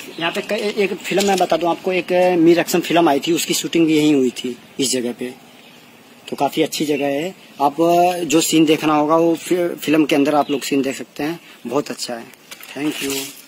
यहाँ पे एक फिल्म मैं बता दूं आपको, एक मीर एक्शन फिल्म आई थी, उसकी शूटिंग भी यहीं हुई थी इस जगह पे। तो काफी अच्छी जगह है। आप जो सीन देखना होगा वो फिल्म के अंदर आप लोग सीन देख सकते हैं। बहुत अच्छा है। Thank you.